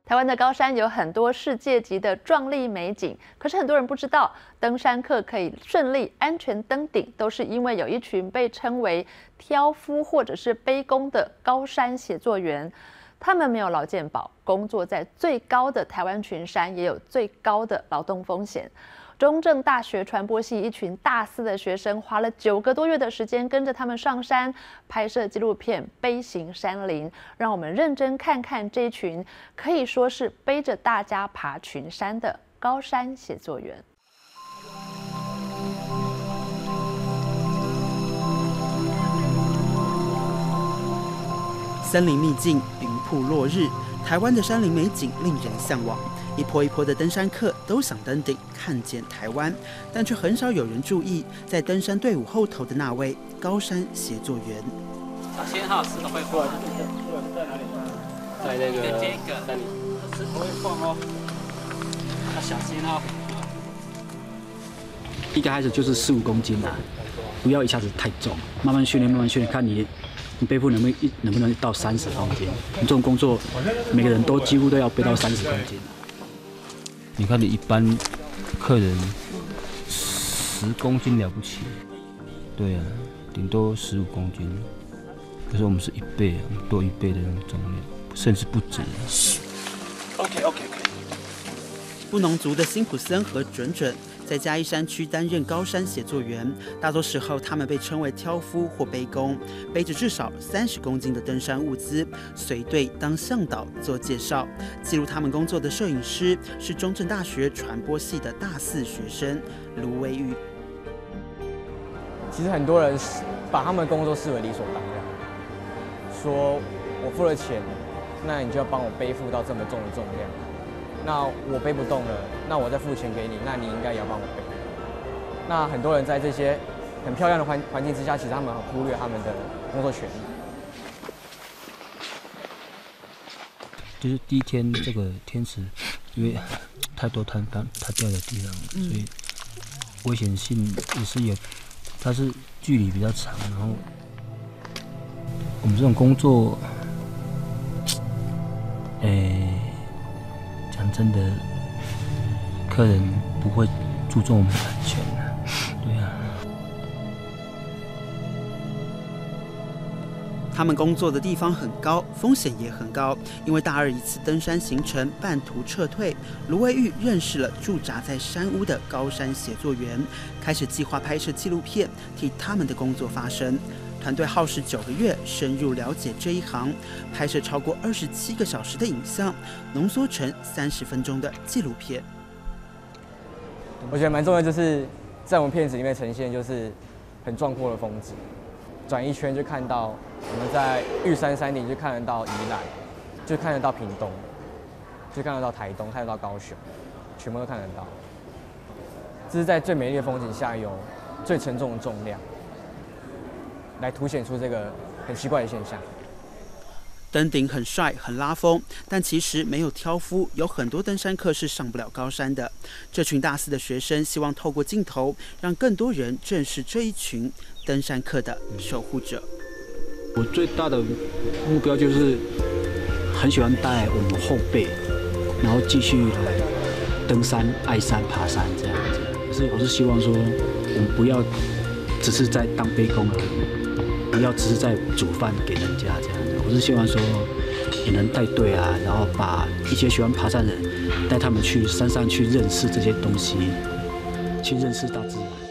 台湾的高山有很多世界级的壮丽美景，可是很多人不知道，登山客可以顺利安全登顶，都是因为有一群被称为挑夫或者是背工的高山协作员。他们没有劳健保，工作在最高的台湾群山，也有最高的劳动风险。中正大学传播系一群大四的学生，花了9个多月的时间，跟着他们上山拍摄纪录片《背行山林》，让我们认真看看这一群可以说是背着大家爬群山的高山协作员。 森林秘境，云瀑落日，台湾的山林美景令人向往。一波一波的登山客都想登顶看见台湾，但却很少有人注意在登山队伍后头的那位高山协作员。 小心哈，石头会晃。在哪里？在那个山里。石头会晃哦，要小心哦。 一开始就是15公斤啊，不要一下子太重，慢慢训练，慢慢训练，看你背负能不能到30公斤。你这种工作，每个人都几乎都要背到30公斤。 你看，你一般客人10公斤了不起，对啊，顶多15公斤。可是我们是1倍啊，多1倍的那种重量，甚至不止。 OK。布农族的辛普森和准准在嘉义山区担任高山协作员，大多时候他们被称为挑夫或背工，背着至少30公斤的登山物资，随队当向导做介绍。记录他们工作的摄影师是中正大学传播系的大4学生卢维玉。 其实很多人把他们的工作视为理所当然，说我付了钱，那你就要帮我背负到这么重的重量。那我背不动了，那我再付钱给你，那你应该也要帮我背。那很多人在这些很漂亮的环境之下，其实他们很忽略他们的工作权益。 就是第一天这个天池，因为太多它掉在地上，所以危险性也是有，它是距离比较长，然后我们这种工作，讲真的，客人不会注重我们的安全的，对啊。 他们工作的地方很高，风险也很高，因为大2一次登山行程半途撤退，卢维玉认识了驻扎在山屋的高山协作员，开始计划拍摄纪录片，替他们的工作发声。团队耗时9个月，深入了解这一行，拍摄超过27个小时的影像，浓缩成30分钟的纪录片。 我觉得蛮重要，就是在我们片子里面呈现就是很壮阔的风景，转一圈就看到我们在玉山山顶就看得到宜兰，就看得到屏东，就看得到台东，看得到高雄，全部都看得到。这是在最美丽的风景下有最沉重的重量，来凸显出这个很奇怪的现象。 登顶很帅很拉风，但其实没有挑夫，有很多登山客是上不了高山的。这群大4的学生希望透过镜头，让更多人正视这一群登山客的守护者。 我最大的目标就是很喜欢带我们后辈，然后继续登山、爱山、爬山这样子。可是我是希望说，我们不要只是在当背工而已，不要只是在煮饭给人家这样子。我是希望说，也能带队啊，然后把一些喜欢爬山的人带他们去山上去认识这些东西，去认识大自然。